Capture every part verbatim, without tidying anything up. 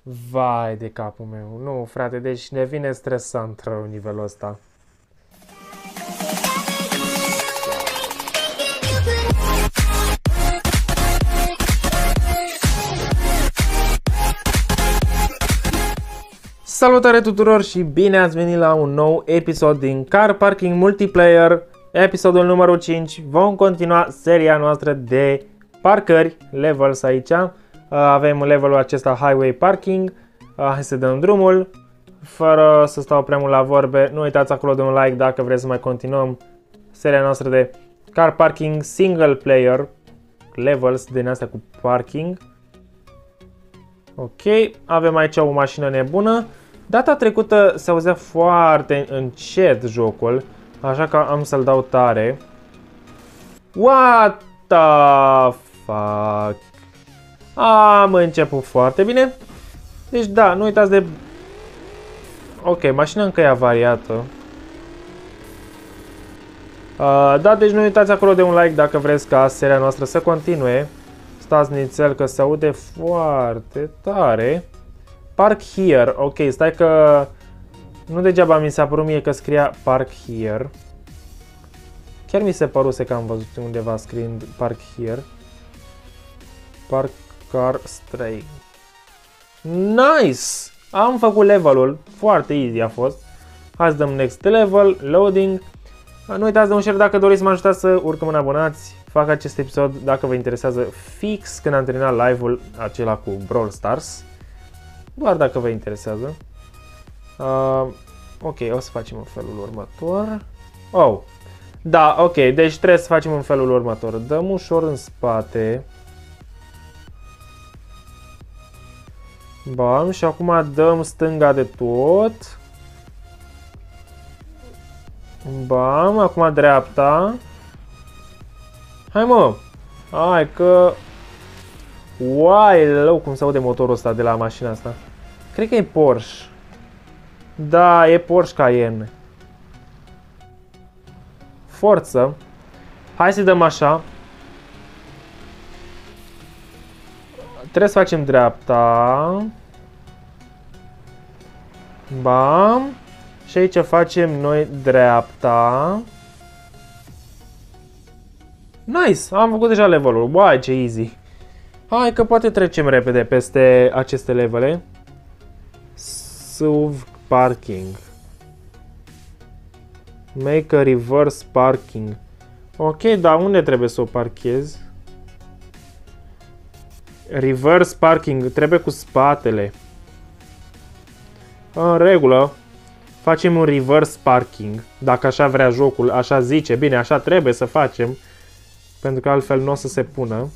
Vai de capul meu. Nu, frate, deci devine stresant rău nivelul ăsta. Salutare tuturor și bine ați venit la un nou episod din Car Parking Multiplayer, episodul numărul cinci. Vom continua seria noastră de parcări, levels aici. Avem levelul acesta Highway Parking. Hai să dăm drumul. Fără să stau prea mult la vorbe, nu uitați acolo de un like dacă vreți să mai continuăm seria noastră de Car Parking Single Player levels din astea cu parking. Ok, avem aici o mașină nebună. Data trecută se auzea foarte încet jocul, așa că am să-l dau tare. What the fuck? Am început foarte bine. Deci da, nu uitați de... Ok, mașina încă e avariată. Uh, da, deci nu uitați acolo de un like dacă vreți ca seria noastră să continue. Stați nițel că se aude foarte tare. Park here. Ok, stai că nu degeaba mi s-a părut mie că scria park here. Chiar mi se păruse că am văzut undeva scriind park here. Park car stray. Nice! Am făcut levelul. Foarte easy a fost. Hai să dăm next level. Loading. Nu uitați de un share dacă doriți să mă ajutați să urcăm în abonați. Fac acest episod dacă vă interesează fix când am terminat live-ul acela cu Brawl Stars. Doar dacă vă interesează. Uh, ok, o să facem în felul următor. Oh, da, ok, deci trebuie să facem în felul următor. Dăm ușor în spate. Bam, și acum dăm stânga de tot. Bam, acum dreapta. Hai mă! Hai că... Uai, lău, cum se aude motorul ăsta de la mașina asta. Cred că e Porsche. Da, e Porsche Cayenne. Forță. Hai să dăm așa. Trebuie să facem dreapta. Bam. Și aici facem noi dreapta. Nice! Am făcut deja levelul. Uai, ce easy! Hai că poate trecem repede peste aceste levele. S U V parking. Make a reverse parking. Ok, dar unde trebuie să o parchez? Reverse parking. Trebuie cu spatele. În regulă. Facem un reverse parking. Dacă așa vrea jocul, așa zice. Bine, așa trebuie să facem. Pentru că altfel nu o să se pună.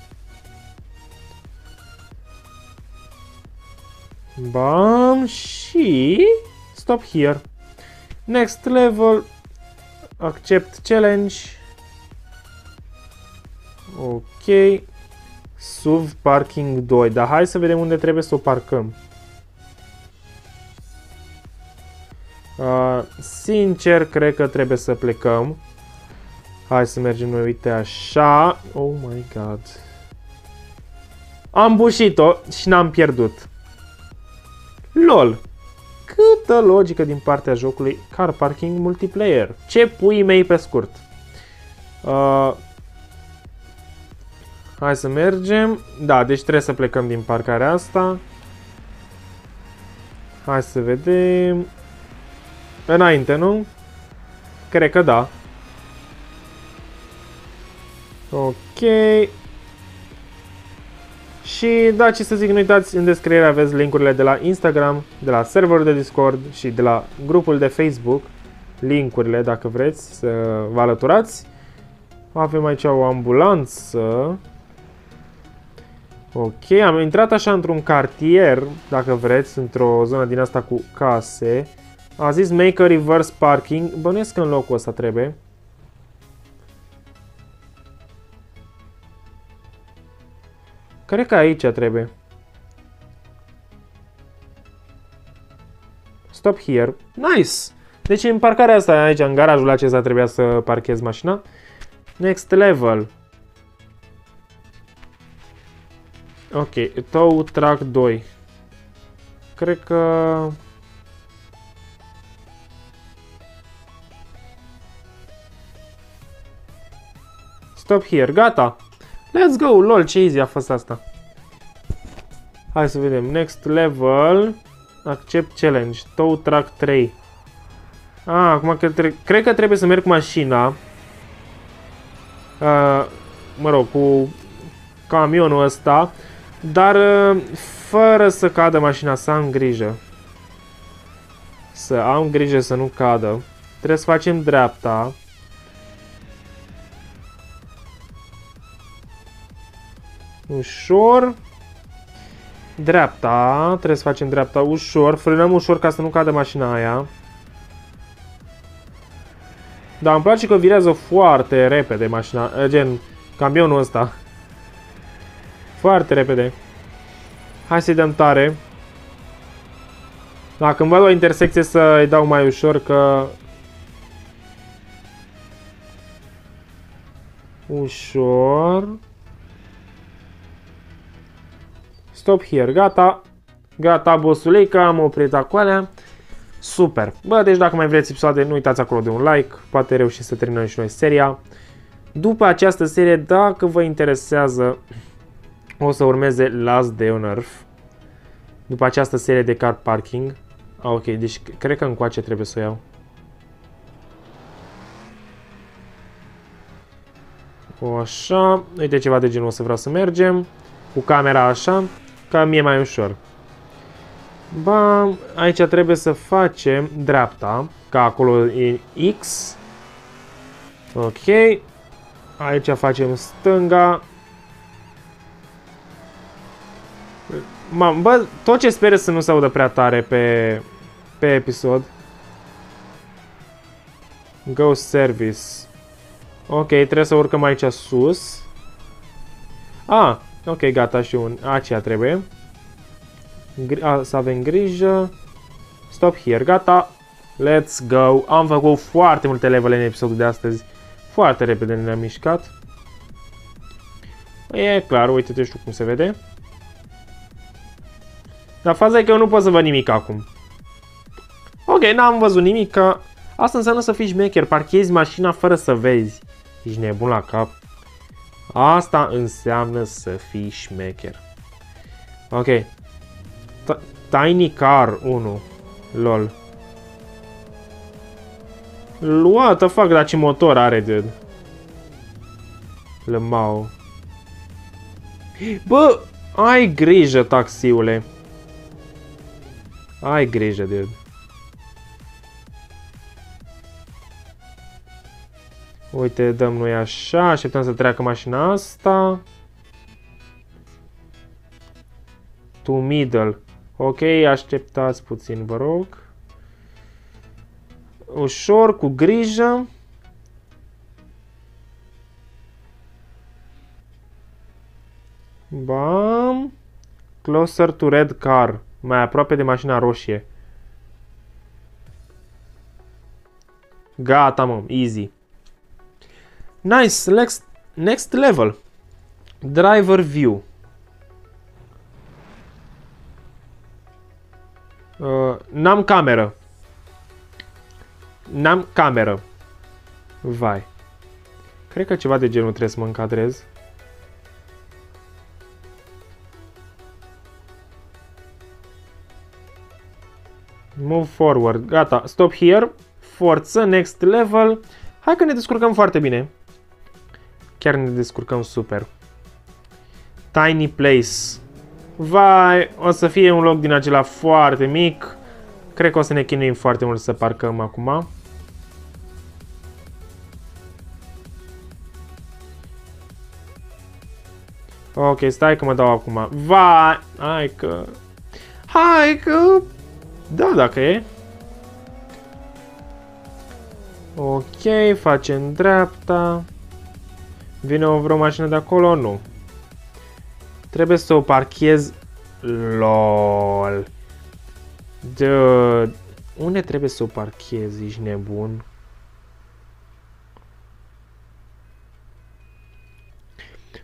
Bam, și stop here. Next level. Accept challenge. Ok. S U V parking doi. Dar hai să vedem unde trebuie să o parcăm. Uh, sincer, cred că trebuie să plecăm. Hai să mergem noi, uite așa. Oh my god. Am bușit-o și n-am pierdut. LOL. Câtă logică din partea jocului Car Parking Multiplayer. Ce pui mei pe scurt. Uh, hai să mergem. Da, deci trebuie să plecăm din parcarea asta. Hai să vedem. Înainte, nu? Cred că da. Ok. Și da, ce să zic, nu uitați, în descriere aveți linkurile de la Instagram, de la serverul de Discord și de la grupul de Facebook. Linkurile dacă vreți să vă alăturați. Avem aici o ambulanță. Ok, am intrat așa într-un cartier, dacă vreți, într-o zonă din asta cu case. A zis make a reverse parking. Bănuiesc că în locul ăsta trebuie. Cred că aici trebuie. Stop here. Nice! Deci în parcarea asta, aici, în garajul acesta, trebuia să parchez mașina. Next level. Ok, tow truck doi. cred că... Stop here, gata! Let's go, lol, ce easy a fost asta. Hai să vedem, next level, accept challenge, tow truck trei. Ah, acum că cred că trebuie să merg cu mașina. Uh, mă rog, cu camionul ăsta, dar uh, fără să cadă mașina, să am grijă. Să am grijă să nu cadă. Trebuie să facem dreapta. Ușor. Dreapta. Trebuie să facem dreapta ușor. Frânăm ușor ca să nu cadă mașina aia. Dar îmi place că virează foarte repede mașina, gen camionul ăsta. Foarte repede. Hai să-i dăm tare. Dacă îmi văd o intersecție să-i dau mai ușor că... Ușor. Stop here, gata. Gata, bossulica, am oprit acolo. Super. Bă, deci dacă mai vreți episoade, nu uitați acolo de un like. Poate reușim să terminăm și noi seria. După această serie, dacă vă interesează, o să urmeze Last Day on Earth. După această serie de car parking. Ah, ok, deci cred că încoace trebuie să o iau. O așa. Uite, ceva de genul o să vreau să mergem. Cu camera așa, ca mie mai ușor. Bam, aici trebuie să facem dreapta, ca acolo e X. Ok. Aici facem stânga. Bă, tot ce sper să nu se audă prea tare pe, pe episod. Go service. Ok, trebuie să urcăm aici sus. Ah, ok, gata, și un... Aceea trebuie. A, să avem grijă. Stop here, gata. Let's go. Am făcut foarte multe levele în episodul de astăzi. Foarte repede ne-am mișcat. E clar, uite-te, știu cum se vede. Dar faza e că eu nu pot să văd nimic acum. Ok, n-am văzut nimic. Că... Asta înseamnă să fii șmecher. Parchezi mașina fără să vezi. Ești nebun la cap. Asta înseamnă să fii șmecher. Ok. Tiny car unu. Lol. What the fuck, dar ce motor are, dude? Lămau. Bă, ai grijă, taxiule. Ai grijă, dude. Uite, dăm noi așa, așteptăm să treacă mașina asta. To middle. Ok, așteptați puțin, vă rog. Ușor, cu grijă. Bam. Closer to red car. Mai aproape de mașina roșie. Gata, mă, easy. Nice, next, next level. Driver view. Uh, N-am cameră. N-am cameră. Vai. Cred că ceva de genul trebuie să mă încadrez. Move forward. Gata. Stop here. Forță. Next level. Hai că ne descurcăm foarte bine. Chiar ne descurcăm super. Tiny place. Vai, o să fie un loc din acela foarte mic. Cred că o să ne chinuim foarte mult să parcăm acum. Ok, stai că mă dau acum. Vai, hai că... Hai că... Da, dacă e. Ok, facem dreapta. Vine o vreo mașină de acolo? Nu. Trebuie să o parchez. LOL. Dude. Unde trebuie să o parchez? Ești nebun?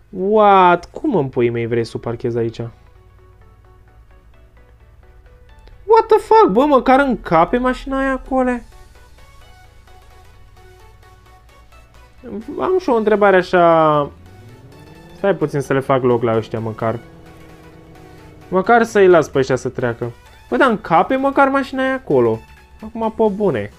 What? Cum în puii mei vrei să o parchez aici? What the fuck, bă, măcar încape mașina aia acolo? Am și o întrebare așa... Stai puțin să le fac loc la ăștia măcar. Măcar să-i las pe ăștia să treacă. Bă, dar încape măcar mașina aia acolo. Acum pe bune.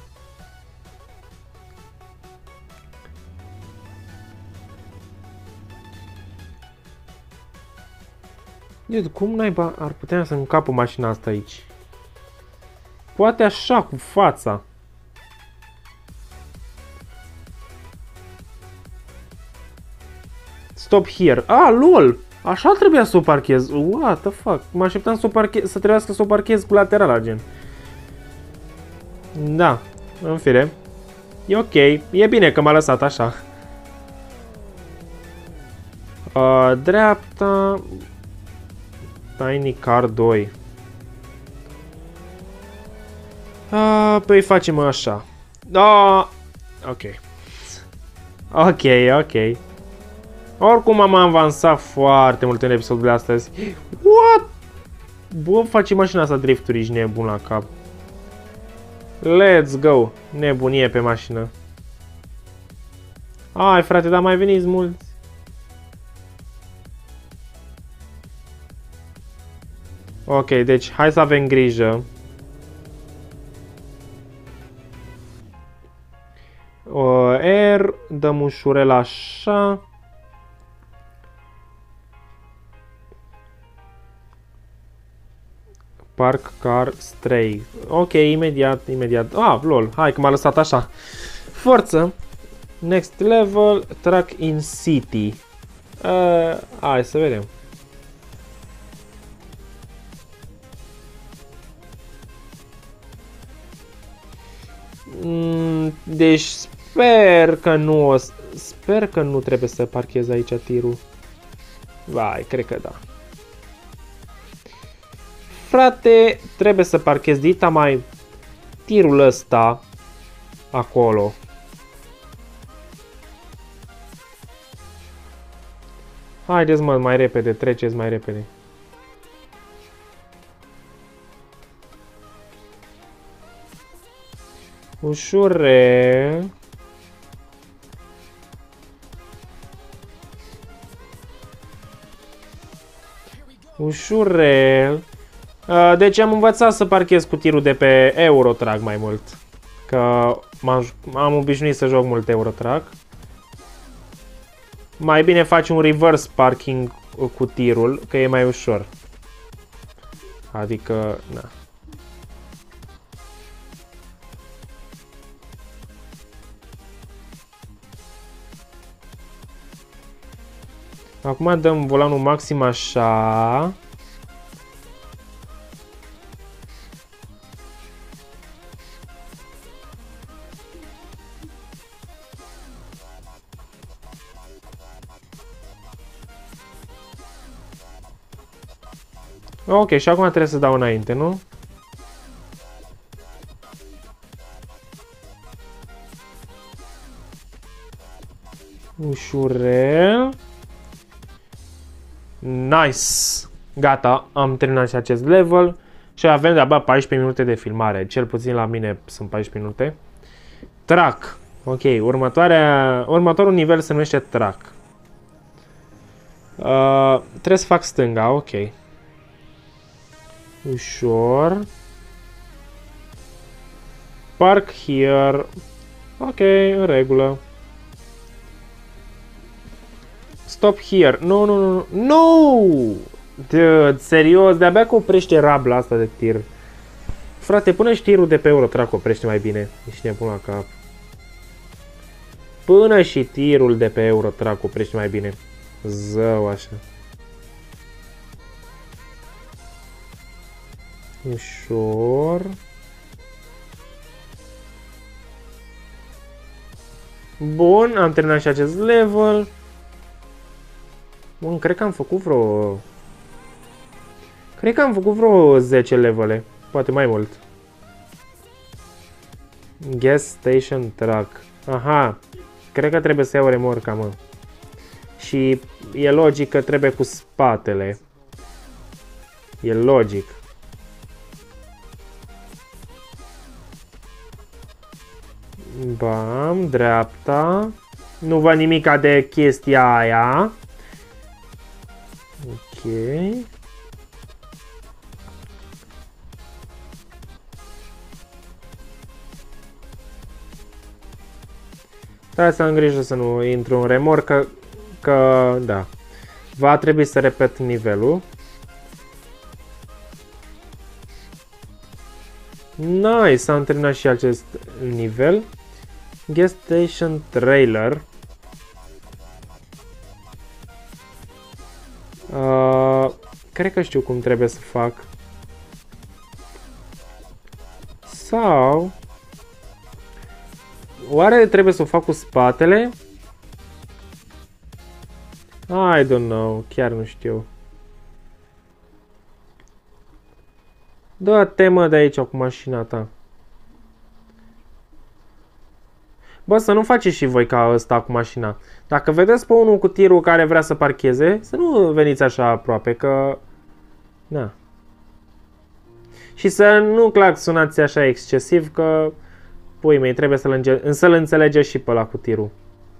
Dude, cum naiba ar putea să încapă mașina asta aici? Poate așa, cu fața. Stop here. Ah, lol! Așa trebuia să o parchez. What the fuck? Mă așteptam să, o parchez, să trebuiască să o parchez cu laterala, gen. Da, în fire. E ok. E bine că m-a lăsat așa. Uh, dreapta... Tiny Car doi. Uh, păi facem așa. Da. Ok. Ok, ok. Oricum am avansat foarte mult în episodul de astăzi. What? Bă, face mașina asta drifturi, ești nebun la cap. Let's go. Nebunie pe mașină. Ai, frate, dar mai veniți mulți. Ok, deci hai să avem grijă. Uh, R, dăm ușurel așa. Park car stray. Ok, imediat, imediat. Ah, lol, hai că m-a lăsat așa. Forță. Next level, track in city. Uh, hai să vedem. Mm, deci sper că nu o, sper că nu trebuie să parchez aici tirul. Vai, cred că da. Frate, trebuie să parchez dita mai tirul ăsta acolo. Haideți mă, mai repede, treceți mai repede. Ușurel. Ușurel. Deci am învățat să parchez cu tirul de pe Eurotrack mai mult. Că am obișnuit să joc mult Eurotrack. Mai bine faci un reverse parking cu tirul, că e mai ușor. Adică, na. Acum dăm volanul maxim așa. Ok, și acum trebuie să dau înainte, nu? Ușurel. Nice! Gata, am terminat și acest level. Și avem de-abia paisprezece minute de filmare. Cel puțin la mine sunt paisprezece minute. Track. Ok, următoarea, următorul nivel se numește track. Uh, trebuie să fac stânga, ok. Ușor. Park here. Ok, în regulă. Stop here. Nu, nu, nu, nu. No! Dude, serios, de-abia că oprește rabla asta de tir. Frate, până și tirul de pe Eurotrack oprește mai bine. Ești nebun la cap. Până și tirul de pe Eurotrack oprește mai bine. Zău, așa. Ușor. Bun, am terminat și acest level. Bun, cred că am făcut vreo... Cred că am făcut vreo zece levele. Poate mai mult. Gas station truck. Aha. Cred că trebuie să iau remorca, mă. Și e logic că trebuie cu spatele. E logic. Bam, dreapta. Nu văd nimica de chestia aia. Ok. Trebuie să am grijă să nu intru în remorc, că, că da. Va trebui să repet nivelul. Nice, am terminat și acest nivel. Gas Station Trailer. Uh, cred că știu cum trebuie să fac. Sau... Oare trebuie să o fac cu spatele? I don't know, chiar nu știu. Dă-te mă de aici cu mașina ta. Bă, să nu faceți și voi ca ăsta cu mașina. Dacă vedeți pe unul cu tirul care vrea să parcheze, să nu veniți așa aproape, că... Na. Și să nu claxonați așa excesiv, că... Pui mei, trebuie să-l înge- să înțelegeți și pe ăla cu tirul.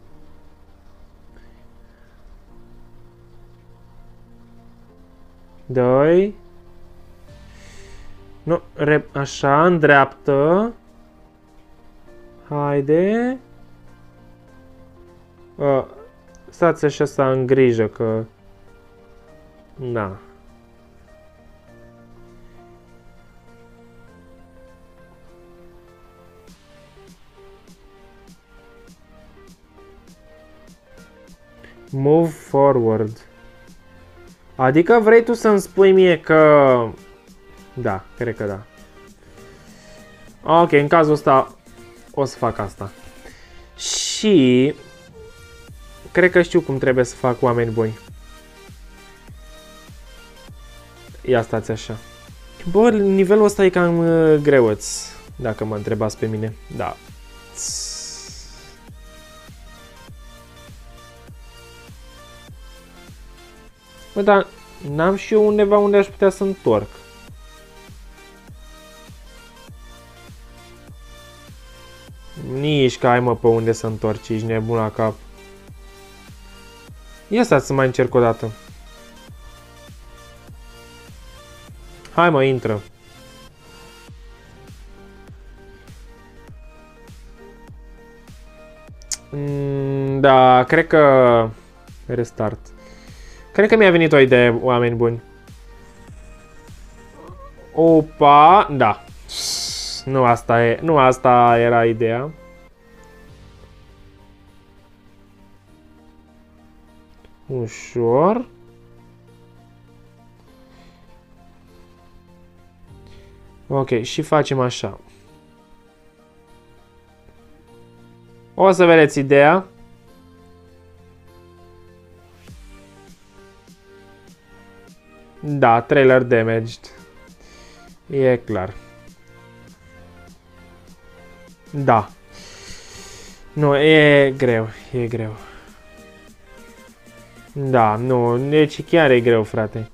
Doi. Nu, re- așa, în dreaptă. Haide. Uh, stați așa să am grijă că... Na. Move forward. Adică vrei tu să-mi spui mie că... Da, cred că da. Ok, în cazul ăsta o să fac asta. Și... Cred că știu cum trebuie să fac, oameni buni. Ia stați așa. Bă, nivelul ăsta e cam uh, greuț, dacă mă întrebați pe mine. Da. Bă, dar n-am și eu undeva unde aș putea să întorc. Nici că ai mă pe unde să întorci, ești nebun la cap. Ia stați să mai încerc o dată. Hai mă, intră. Mm, da, cred că... Restart. Cred că mi-a venit o idee, oameni buni. Opa, da. Nu asta e, nu asta era ideea. Ușor. Ok, și facem așa. O să vedeți ideea. Da, trailer damaged. E clar. Da. Nu, e greu, e greu. Da, nu, deci chiar e greu, frate.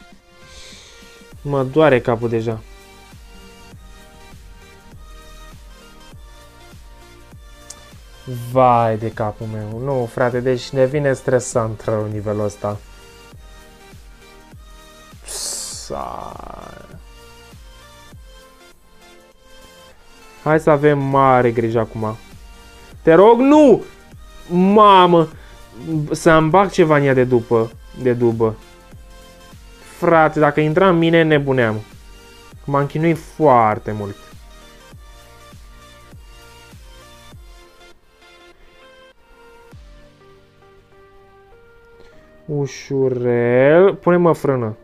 Mă doare capul deja. Vai de capul meu. Nu, frate, deci devine stresant rău nivelul ăsta. Hai să avem mare grijă acum. Te rog, nu! Mamă! Să-mi bag ceva în ea de după. De dubă. Frate, dacă intra în mine, nebuneam. M-am chinuit foarte mult. Ușurel. Pune-mă frână.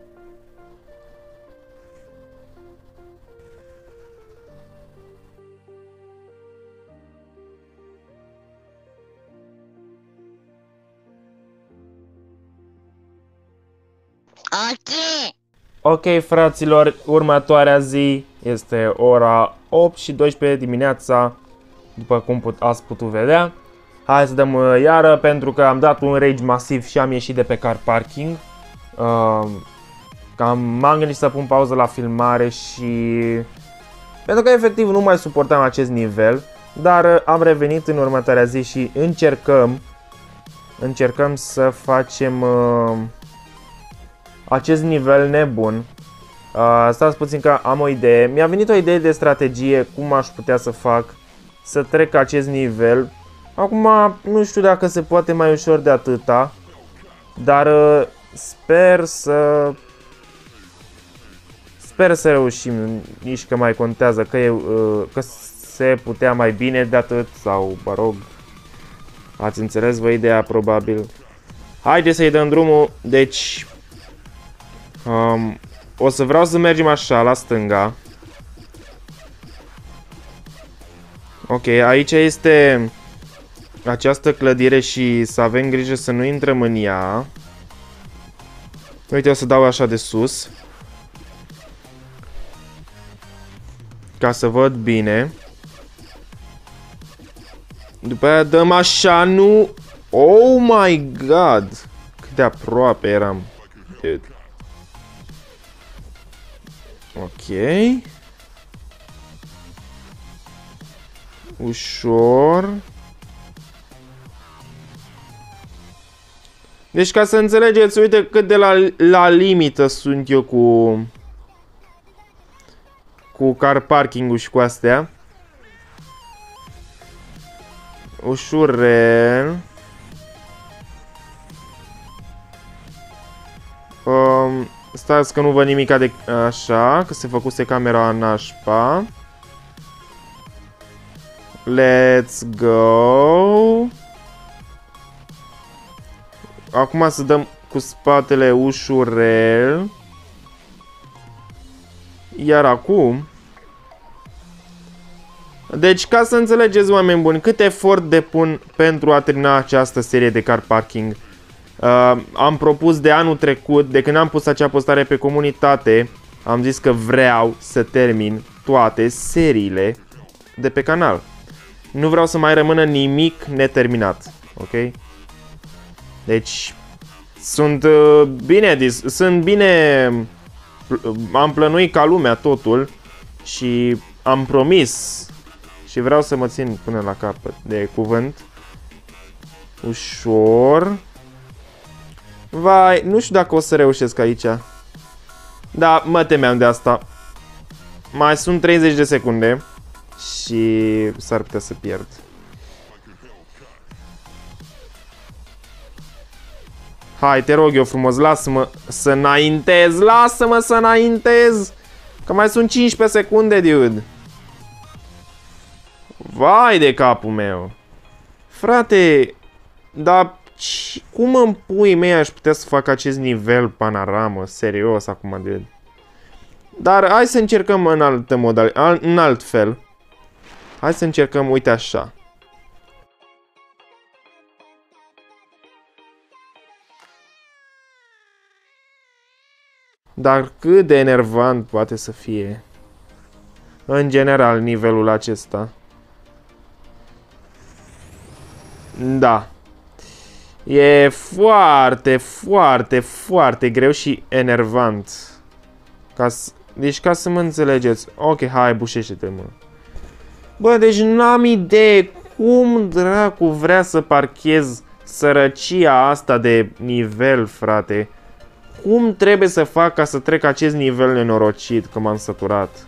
Ok, fraților, următoarea zi este ora opt și doisprezece dimineața, după cum put, ați putut vedea. Hai să dăm uh, iară, pentru că am dat un rage masiv și am ieșit de pe car parking. Uh, cam m-am gândit să pun pauză la filmare și... Pentru că efectiv nu mai suportam acest nivel. Dar am revenit în următoarea zi și încercăm Încercăm să facem uh, acest nivel nebun. uh, Stați puțin că am o idee. Mi-a venit o idee de strategie cum aș putea să fac să trec acest nivel. Acum nu știu dacă se poate mai ușor de atâta, dar uh, sper să Sper să reușim. Nici că mai contează că, e, uh, că se putea mai bine de atât. Sau, mă rog, ați înțeles vă ideea probabil. Haideți să-i dăm drumul. Deci um, o să vreau să mergem așa la stânga. Ok, aici este această clădire și să avem grijă să nu intrăm în ea. Uite, o să dau așa de sus ca să văd bine. După aia dăm așa, nu... Oh my god! Cât de aproape eram. Dude. Ok. Ușor. Deci ca să înțelegeți, uite cât de la, la limită sunt eu cu... Cu car parking-ul și cu astea. Ușurel. Um, stați că nu văd nimica de așa, că se făcuse camera nașpa. Let's go. Acum să dăm cu spatele ușurel. Iar acum... Deci, ca să înțelegeți, oameni buni, cât efort depun pentru a termina această serie de car parking. Uh, am propus de anul trecut, de când am pus acea postare pe comunitate, am zis că vreau să termin toate seriile de pe canal. Nu vreau să mai rămână nimic neterminat, ok? Deci, sunt uh, bine, sunt bine, am plănuit ca lumea totul și am promis și vreau să mă țin până la capăt de cuvânt. Ușor. Vai, nu știu dacă o să reușesc aici. Da, mă temeam de asta. Mai sunt treizeci de secunde și s-ar putea să pierd. Hai, te rog eu frumos, lasă-mă să înaintez, lasă-mă să înaintez. Că mai sunt cincisprezece secunde, dude. Vai de capul meu. Frate, dar cum în pui mei aș putea să fac acest nivel panoramă? Serios acum, dude. Dar hai să încercăm în altă modal, în alt fel. Hai să încercăm, uite așa. Dar cât de enervant poate să fie în general nivelul acesta. Da. E foarte, foarte, foarte greu și enervant. Ca să... Deci ca să mă înțelegeți. Ok, hai, bușește-te, mă. Bă, deci n-am idee cum dracu vrea să parchez sărăcia asta de nivel, frate. Cum trebuie să fac ca să trec acest nivel nenorocit, că m-am săturat.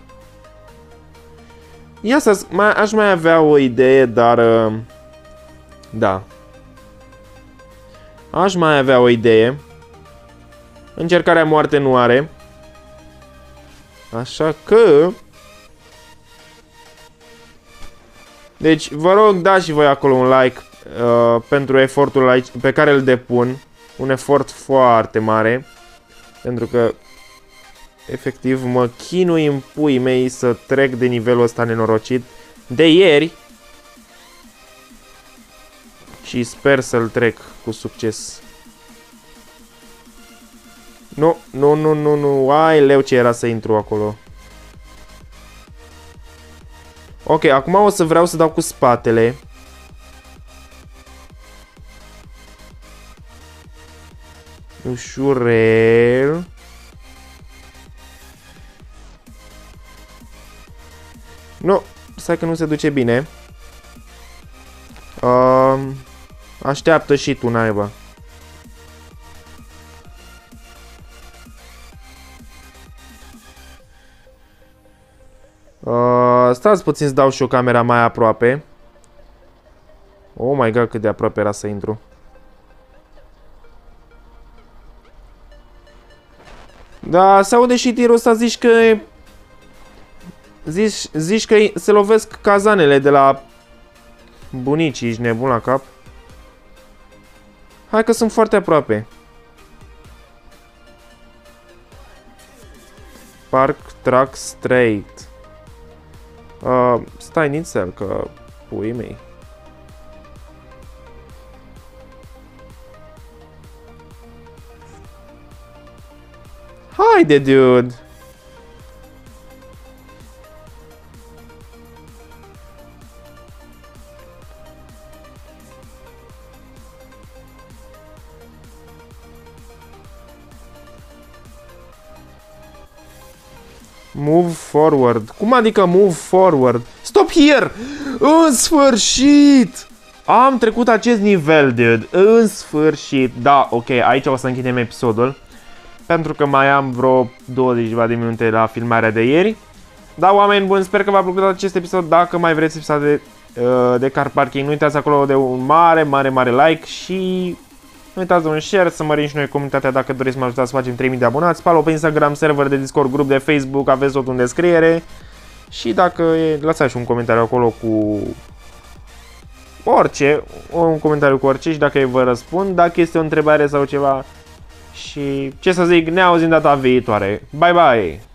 Ia să... Mai, aș mai avea o idee, dar... Uh, da. Aș mai avea o idee. Încercarea moarte nu are. Așa că... Deci, vă rog, dați și voi acolo un like uh, pentru efortul aici, pe care îl depun. Un efort foarte mare. Pentru că, efectiv, mă chinui în puii mei să trec de nivelul ăsta nenorocit de ieri. Și sper să-l trec cu succes. Nu, nu, nu, nu, nu. Ai leu ce era să intru acolo. Ok, acum o să vreau să dau cu spatele. Ușurel. Nu, stai că nu se duce bine. Uh, așteaptă și tu, naiba. Uh, stați puțin să dau și o camera mai aproape. Oh my god, cât de aproape era să intru. Da, se aude și tirul ăsta, zici că... Zici, zici că se lovesc cazanele de la bunicii, ești nebun la cap? Hai că sunt foarte aproape. Park Track Straight. Uh, stai nițel, că puii mei. Haide, dude! Move forward. Cum adică move forward? Stop here! În sfârșit! Am trecut acest nivel, dude. În sfârșit. Da, ok, aici o să închidem episodul. Pentru că mai am vreo douăzeci de minute la filmarea de ieri. Da, oameni buni, sper că v-a plăcut acest episod. Dacă mai vreți episod de, de car parking, nu uitați acolo de un mare, mare, mare like. Și nu uitați de un share, să mărim și noi comunitatea dacă doriți să mă ajutați să facem trei mii de abonați. Follow pe Instagram, server de Discord, grup de Facebook, aveți totul în descriere. Și dacă e, lăsați un comentariu acolo cu orice, un comentariu cu orice și dacă e vă răspund, dacă este o întrebare sau ceva. Și ce să zic, ne auzim data viitoare. Bye bye!